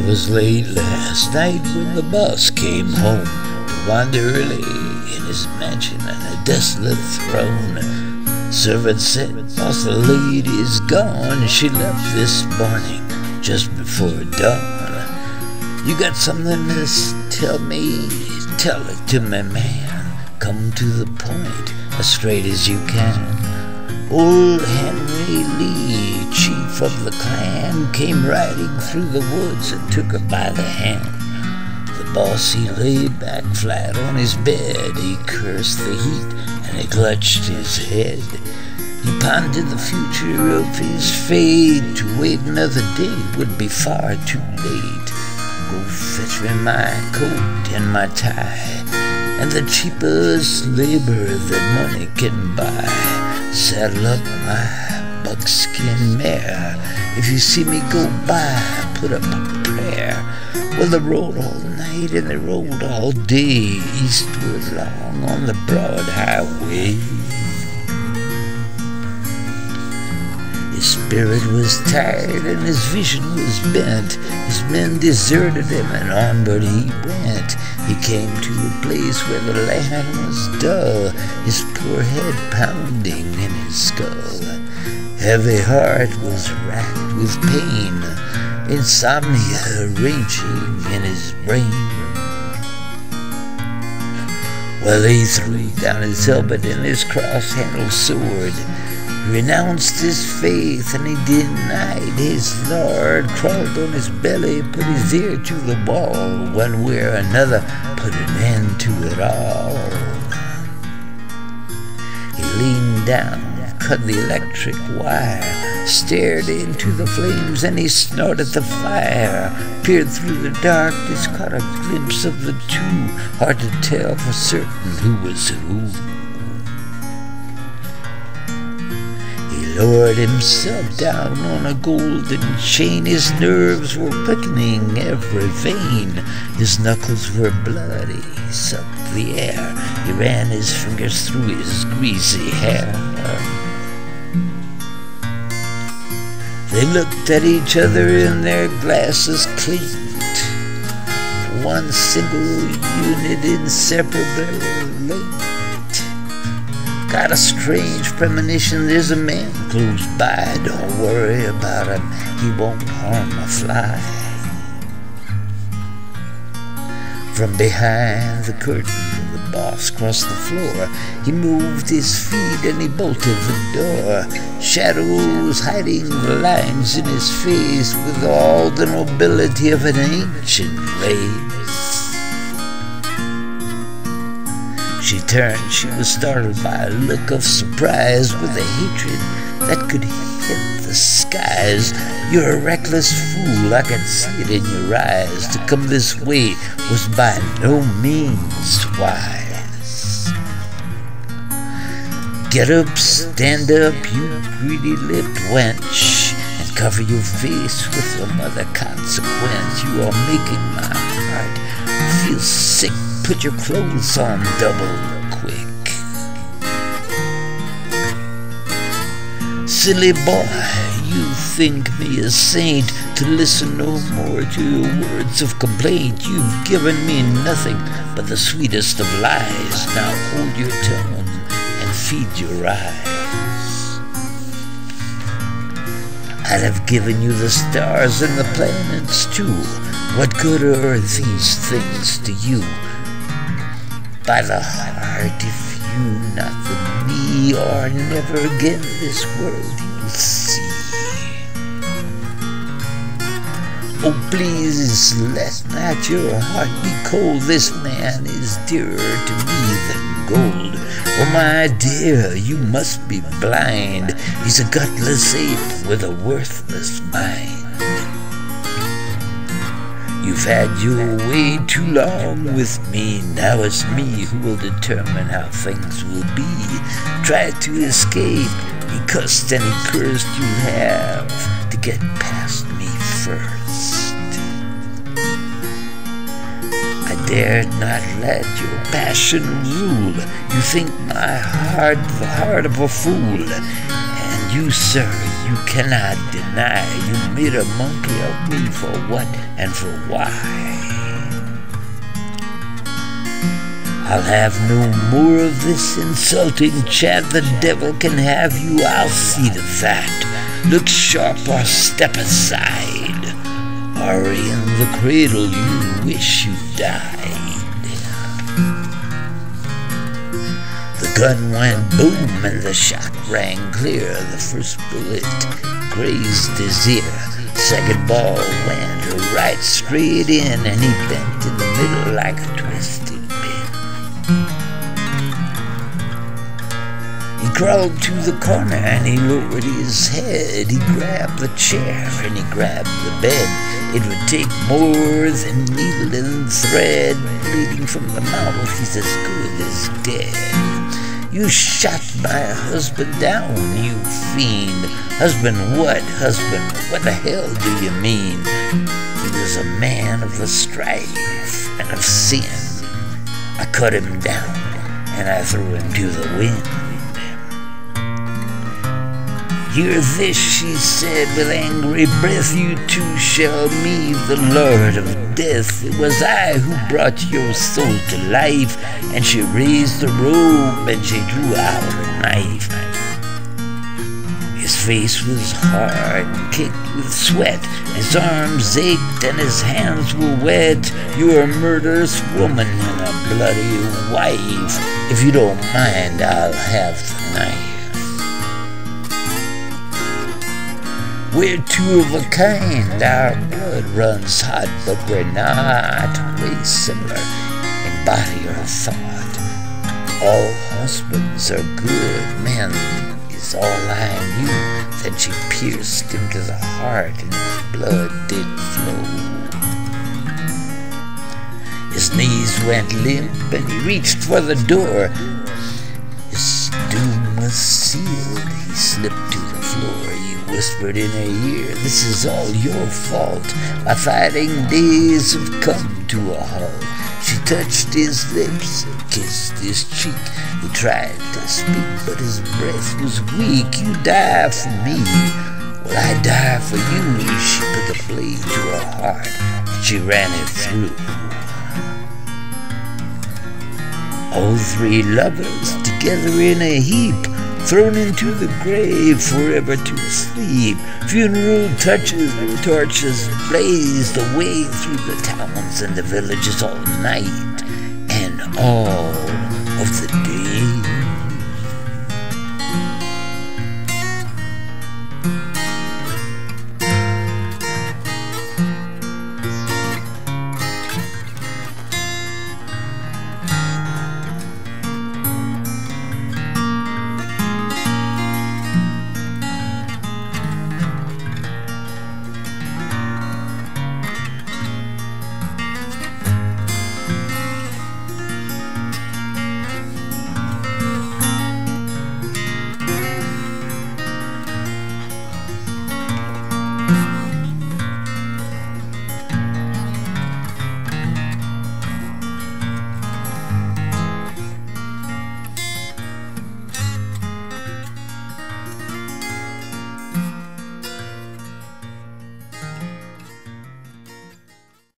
was late last night when the boss came home to wander early in his mansion on a desolate throne. Servant said, "Boss, the lady is gone. She left this morning just before dawn. You got something to tell me? Tell it to me, man. Come to the point, as straight as you can." Old Henry Lee, chief of the clan, came riding through the woods and took her by the hand. The boss, he lay back flat on his bed. He cursed the heat and he clutched his head. He pondered the future of his fate. To wait another day would be far too late. Go fetch me my coat and my tie, and the cheapest labor that money can buy. Saddle up my buckskin mare. If you see me go by, put up a prayer. Well, they rode all night and they rode all day, eastward long on the broad highway. His spirit was tired and his vision was bent. His men deserted him and onward he went. He came to a place where the land was dull, his poor head pounding in his skull. Heavy heart was racked with pain, insomnia raging in his brain. Well, he threw down his helmet and his cross-handled sword, renounced his faith and he denied his Lord, crawled on his belly, put his ear to the wall, one way or another put an end to it all. He leaned down, cut the electric wire, stared into the flames and he snorted the fire, peered through the darkness, caught a glimpse of the two, hard to tell for certain who was who. Lowered himself down on a golden chain. His nerves were quickening every vein. His knuckles were bloody. He sucked the air. He ran his fingers through his greasy hair. They looked at each other in their glasses clinked. One single unit inseparably linked. Got a strange premonition, there's a man close by. Don't worry about him, he won't harm a fly. From behind the curtain, the boss crossed the floor. He moved his feet and he bolted the door. Shadows hiding the lines in his face with all the nobility of an ancient race. She turned, she was startled by a look of surprise, with a hatred that could hit the skies. "You're a reckless fool, I can see it in your eyes. To come this way was by no means wise. Get up, stand up, you greedy-lipped wench, and cover your face with some other consequence. You are making my heart feel sick. Put your clothes on double quick. Silly boy, you think me a saint to listen no more to your words of complaint. You've given me nothing but the sweetest of lies. Now hold your tongue and feed your eyes. I'd have given you the stars and the planets too. What good are these things to you? By the heart, if you not the me, or never again this world you'll see. Oh, please let not your heart be cold. This man is dearer to me than gold. Oh, my dear, you must be blind. He's a gutless ape with a worthless mind. You've had your way too long with me. Now it's me who will determine how things will be. Try to escape. He cussed and he cursed. You'll have to get past me first. I dared not let your passion rule. You think my heart the heart of a fool, and You, sir, you cannot deny you made a monkey of me for what and for why. I'll have no more of this insulting chat. The devil can have you, I'll see to that. Look sharp or step aside, or in the cradle you wish you died. The gun went boom and the shot rang clear. The first bullet grazed his ear. Second ball went right straight in, and he bent in the middle like a twisted pin. He crawled to the corner and he lowered his head. He grabbed the chair and he grabbed the bed. It would take more than needle and thread. Bleeding from the mouth, he's as good as dead. You shot my husband down, you fiend. Husband what? Husband, what the hell do you mean? He was a man of the strife and of sin. I cut him down and I threw him to the wind. Hear this, she said with angry breath, you too shall meet the Lord of Death. It was I who brought your soul to life. And she raised the robe and she drew out a knife. His face was hard and caked with sweat. His arms ached and his hands were wet. You're a murderous woman and a bloody wife. If you don't mind, I'll have the knife. We're two of a kind, our blood runs hot, but we're not way similar in body or thought. All husbands are good, men is all I knew. Then she pierced him to the heart and his blood did flow. His knees went limp and he reached for the door. His doom was sealed, he slipped to the floor. Whispered in her ear, this is all your fault. My fighting days have come to a halt. She touched his lips, kissed his cheek. He tried to speak, but his breath was weak. You die for me, well I die for you. She put a blade to her heart, and she ran it through. All three lovers together in a heap, thrown into the grave forever to sleep. Funeral touches and torches blazed away through the towns and the villages all night and all of the day.